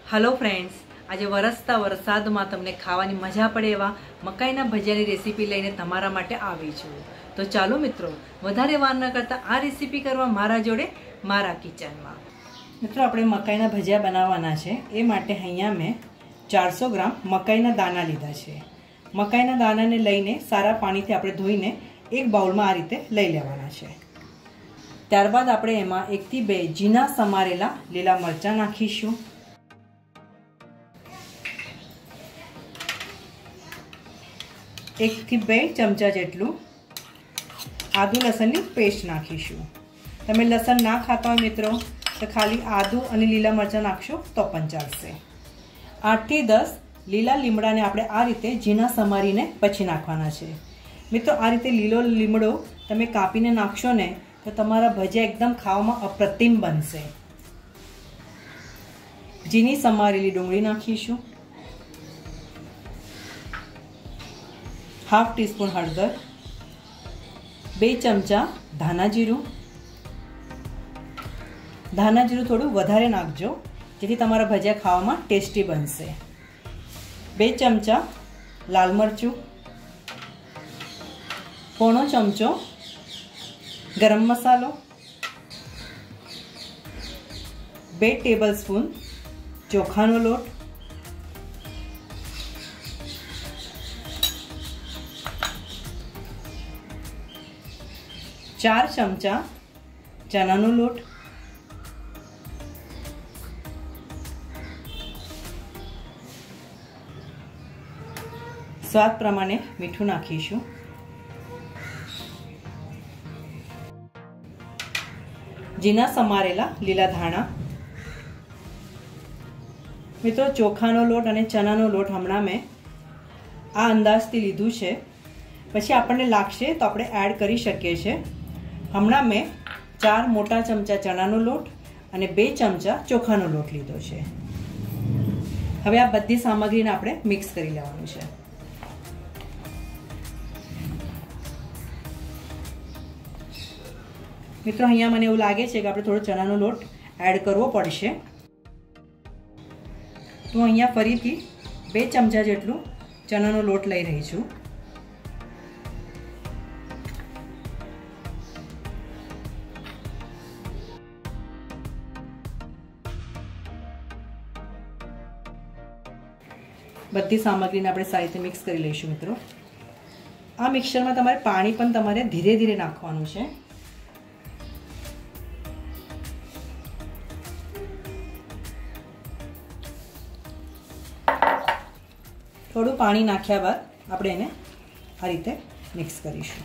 Hello friends, आज वरसता वरसाद में तमने खावानी मजा पड़े एवा मकाईना भजियानी रेसिपी लईने तमारा माटे आवी छुं। तो चालो मित्रों, वधारे वार न करता आ रेसिपी करवा मारा जोड़े मारा किचन में। मित्रों, आपणे मकाईना भजिया बनाववाना छे। ए माटे अहींया मैं 400 ग्राम मकाईना दाना लीधा छे। मकाईना दानाने लईने सारा पाणीथी आपणे धोईने एक बाउल में आ रीते लई लेवाना छे। त्यारबाद आपणे एमां 1 થી 2 झीना समारेला લીલા મરચાં નાખીશું। 1 થી 2 चमचा जेटलू आदू लसणनी पेस्ट नाखीशुं। तमे लसण ना खाता हो मित्रों तो खाली आदू अने लीला मरचा नाखशो तो पण चालशे। 8 થી 10 लीला લીમડાને આપણે આ રીતે ઝીણા સમારીને પછી નાખવાના છે। મિત્રો, આ રીતે લીલો લીમડો તમે કાપીને નાખશો ને તો તમારા ભજીયા એકદમ ખાવામાં અપ્રતિમ બનશે। ઝીણી સમારેલી ડુંગળી નાખીશું। 1/2 ટીસ્પૂન હળદર, 2 ચમચા ધાણા જીરું। ધાણા જીરું થોડું વધારે નાખજો જેથી તમારા ભજીયા ખાવામાં ટેસ્ટી બનશે। 2 ચમચા લાલ મરચું, 1/4 ચમચો गरम मसालो, 2 टेबलस्पून चोखानो लोट, 4 चमचा चनानो लोट, स्वाद प्रमाणे मीठू नाखीशुं। झीना समारेला लीला धाणा। मित्रों, चोखानो लोट अने चनानो लोट हमणां में आ अंदाजथी लीधुं छे। पछी आपणने लागशे तो आपणे एड करी शकीए छे। हमणां में 4 मोटा चमचा चनानो लोट अने 2 चमचा चोखानो लोट लीधो छे। हवे आ बधी सामग्रीने आपणे मिक्स करी लेवानुं छे। मित्रों, अहींया मने एवुं लागे छे के आपणे थोड़ो चनानो लोट एड करवो पड़शे। तो अहींया फरीथी 2 चमचा जेटलुं चनानो लोट लई रही छुं। बधी सामग्रीने आपणे सारी रीते मिक्स करी लईशुं। मित्रों, आ मिक्सचरमां तमारे पाणी पण तमारे धीरे धीरे नाखवानुं छे। थोड़ू पानी नाख्या बाद आपणे एने आ रीते मिक्स करीशुं।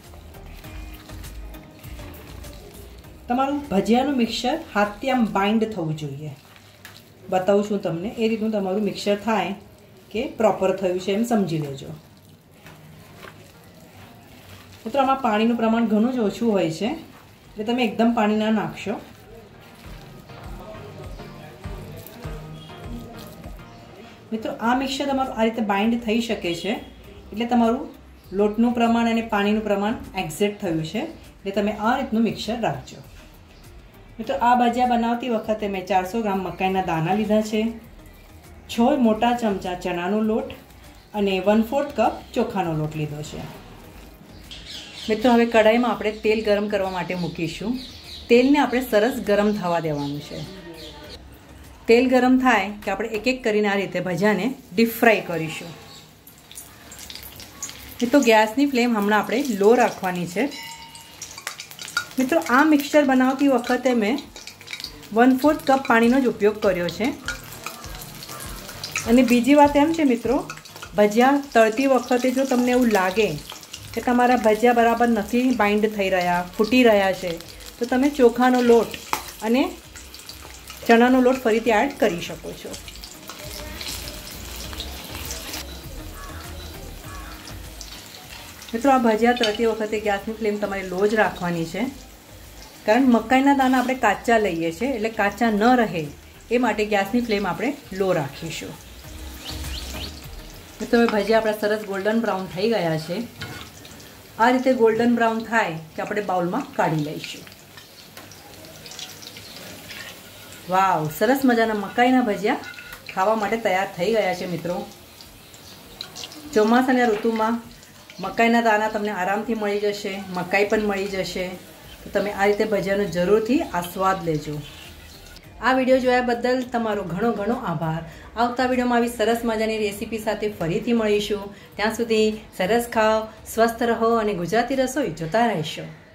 तमारुं भजियानुं मिक्सचर हाथथी आम बाइंड थवुं जोईए। बतावुं छुं तमने ए रीतनुं तमारुं मिक्सचर थाय के प्रॉपर थयुं छे एम समजी लेजो। मित्रों, आमां पाणीनुं प्रमाण घणुं ज ओछुं होय छे એટલે તમે એકદમ પાણી ના નાખશો। मित्रों, आ मिक्सचर तमारुं आ रीते बाइंड थई शके छे એટલે તમારું લોટનું પ્રમાણ અને પાણીનું પ્રમાણ એક્ઝેક્ટ થયું છે એટલે તમે આ રીતનું મિક્સચર રાખજો। મિત્રો, આ ભજીયા બનાવતી વખતે મેં 400 ગ્રામ મકાઈના દાણા લીધા છે, 6 મોટા ચમચા ચણાનો લોટ અને 1/4 કપ ચોખાનો લોટ લીધો છે। મિત્રો, હવે કઢાઈમાં આપણે તેલ ગરમ કરવા માટે મૂકીશું। તેલને આપણે સરસ ગરમ થવા દેવાનું છે। तेल गरम थाय कि आपणे एक एक करीने आ रीते भजियाने डीप फ्राय करीशुं। तो गैसनी फ्लेम हमणां आपणे लो राखवानी छे। मित्रों, आ मिक्सचर बनावती वखते मैं 1/4 कप पाणीनो ज उपयोग कर्यो छे। अने बीजी वात एम छे मित्रों, भजिया तळती वखते जो तमने एवुं लागे कि तमारा भजिया बराबर नथी बाइंड थई रह्या, फूटी रह्या छे, तो तमे चोखानो लोट अने चनानो लोट फरीथी एड करी शको छो। मित्रों, आ भजिया तळती वखते गैसनी फ्लेम तमारे लो ज राखवानी छे, कारण मकाईना दाना आपणे काचा लईए छे એટલે काचा न रहे ए माटे गैसनी फ्लेम आपणे लो राखीशुं। मित्रों, भजिया आपणा सरस गोल्डन ब्राउन थई गया छे। आ रीते गोल्डन ब्राउन थाय कि आपणे बाउलमां काढी लईशुं। वाव, सरस मजाना मकाईना भजिया ખાવા માટે તૈયાર થઈ ગયા છે મિત્રો। ચોમાસાની ઋતુમાં મકાઈના દાણા તમને આરામથી મળી જશે, મકાઈ પણ મળી જશે। તો તમે આ રીતે ભજીયાનો જરૂરથી આસ્વાદ લેજો। આ વિડીયો જોયા બદલ તમારો ઘણો ઘણો આભાર। આવતા વિડીયોમાં આવી સરસ મજાની રેસીપી સાથે ફરીથી મળીશું। ત્યાં સુધી સરસ ખાઓ, સ્વસ્થ રહો અને ગુજરાતી રસોઈ જોતા રહેશો।